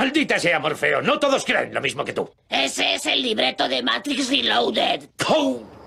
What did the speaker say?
Maldita sea, Morfeo. No todos creen lo mismo que tú. Ese es el libreto de Matrix Reloaded. ¡Oh!